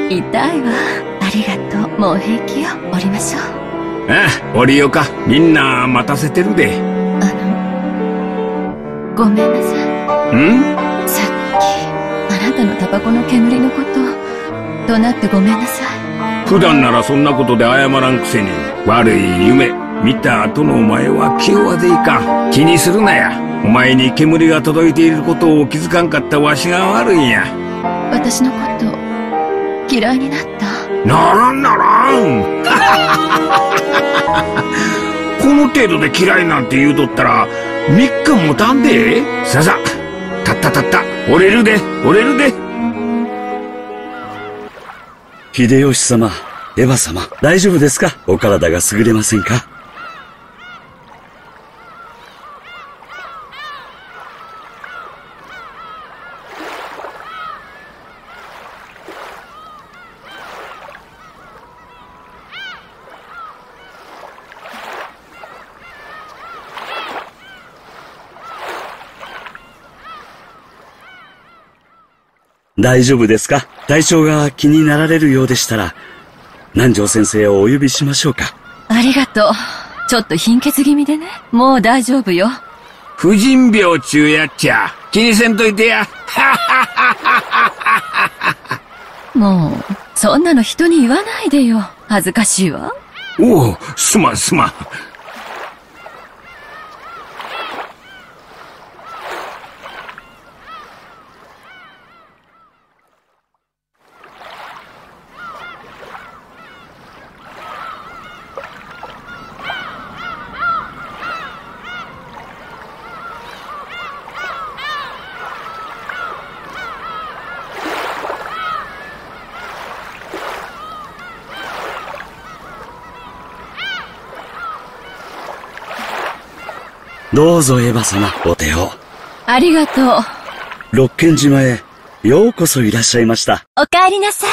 痛いわ。ありがとう。もう平気よ。降りましょう。 ああ、降りようか。みんな待たせてるで。 ごめんなさい。さっき、あなたのタバコの煙のこと、怒鳴ってごめんなさい。 普段ならそんなことで謝らんくせに、悪い夢見た後のお前は気弱でいかん。気にするなや。お前に煙が届いていることを気づかんかったわしが悪いんや。 私のこと嫌いになった？ ならんならんこの程度で嫌いなんて言うとったら3日もたんで。ささ、たった降りるで降りるで。 秀吉様、エヴァ様、大丈夫ですか？お体が優れませんか？大丈夫ですか？体調が気になられるようでしたら、南條先生をお呼びしましょうか。 ありがとう。ちょっと貧血気味でね。もう大丈夫よ。 婦人病中やっちゃ。気にせんといてや。 もう、そんなの人に言わないでよ。恥ずかしいわ。 おお、すまんすまん。 どうぞエヴァ様、お手を。 ありがとう。 六軒島へようこそいらっしゃいました。 お帰りなさい。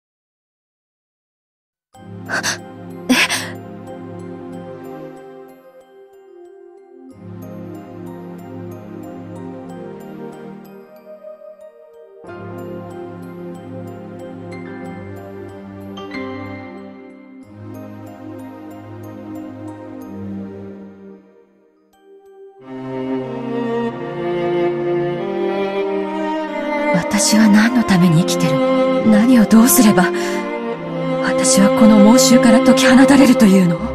私は何のために生きてる？何をどうすれば私はこの猛襲から解き放たれるというの？